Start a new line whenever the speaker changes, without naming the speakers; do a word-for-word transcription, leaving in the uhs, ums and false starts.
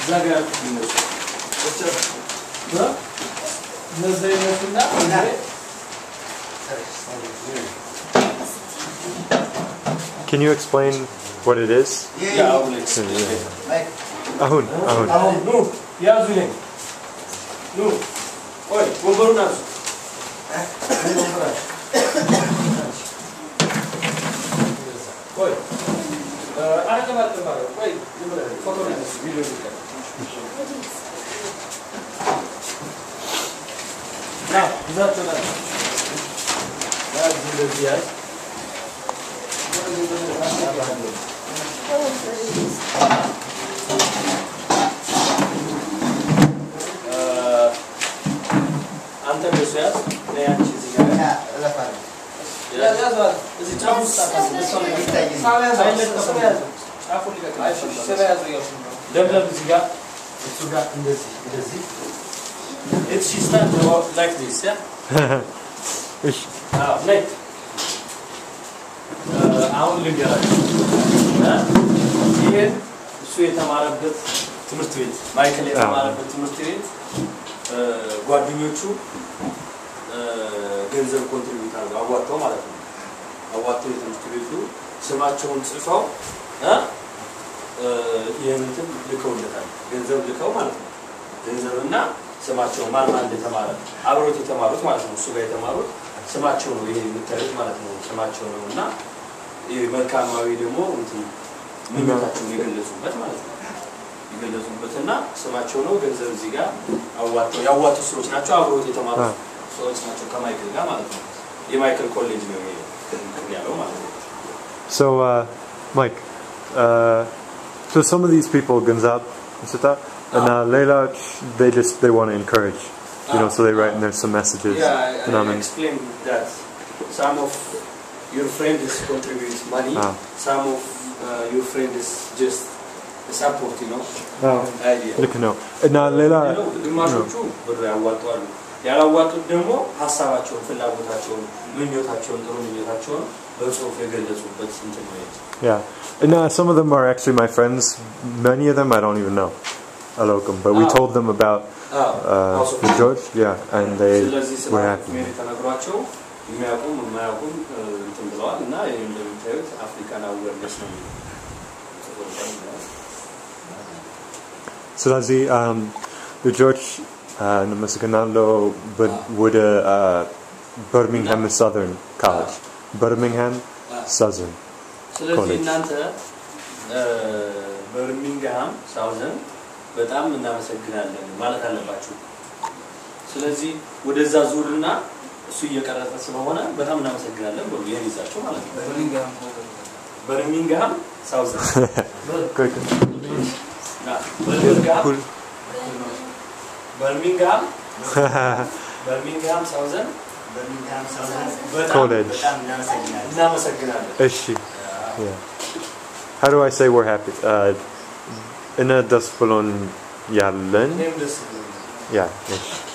Zagar Venus.
Can you explain what it is?
Yeah, I will explain.
Ahun, ahun.
Ahun, no. Yeah, Zuling. No. Oi, Gombaru Nas. Oi. Uh, I don't know. Wait, photo video. Now, that to that. That's the idea. Uh, Ante Besias, Nean Chizia. Yeah, that's fine. Yeah, that's what. Is it Chapu stuff? This one is taking. It's she started like this, yeah? Ah, next. አሁን ልንገራችሁ ይሄ እሱ የተማረበት ትምህርት ቤት ማይክል የተማረበት ትምህርት ቤት ጓደኞቹ ገንዘብ ኮንትሪቢዩት አድርገው አዋጣው ማለት ነው አዋጣው የትምህርት ቤቱ ስማቸውን ጽፈው ይሄንን ልከውለታል ገንዘብ ልከው ማለት ነው ገንዘብና ስማቸው ማን ማን እንደተማረ አብሮት የተማሩት ማለት ነው እሱ ጋር የተማሩት ስማቸው ነው ይሄ የምታዩት ማለት ነው ስማቸው ነውና መልካማዊ ደግሞ እንትን ምንታቸውን የገለጹበት ማለት ነው የገለጹበትና ስማቸው ነው ገንዘብ እዚህ ጋር አዋጣው ያዋጡ ሰዎች ናቸው አብሮት የተማሩት ሰዎች ናቸው ከማይክል ጋር ማለት ነው የማይክል ኮሌጅ ነው ያለው ማለት ነው
So uh Mike uh so some of these people Ganzab Sita and uh Leila they just they want to encourage you know so they write in there some messages
yeah I, I, I explained that some of your friends contribute money ah. some of uh, your friends just support you know
oh
idea
look no and uh Leila
ግማሾቹ ብር ያዋጣሉ ያላዋጡት ደግሞ ሐሳባቸውን ፍላጎታቸውን ምኞታቸውን ጥሩ ምኞታቸውን በጽሁፍ የገለጹበት እንትን ነው
yeah and uh, some of them are actually my friends many of them I don't even know Alokum but we oh. told them about uh the George yeah and they were happy የሚያውቁም የማያውቁም እንትን ብለዋል እና እንደምታዩት አፍሪካን አዌርነስ ነው ስለዚህ um the George ነመስገናለሁ ወደ Birmingham-Southern College Birmingham-Southern
ስለዚህ እናንተ Birmingham-Southern በጣም እናመሰግናለን ማለት አለባችሁ ስለዚህ ወደዛ ዙርና እሱ እየቀረጸ ስለሆነ በጣም እናመሰግናለን ብሎ ይይዛቸው ማለት ነው በርሚንግሃም በርሚንግሃም ሳውዘን
ኮክ
ና በርሚንግሃም በርሚንግሃም በርሚንግሃም ሳውዘን በርሚንግሃም ሳውዘን
ኮሌጅ
በጣም እናመሰግናለን እናመሰግናለን
እሺ yeah how do I say we're happy uh in a dasplon yallen
name this
yeah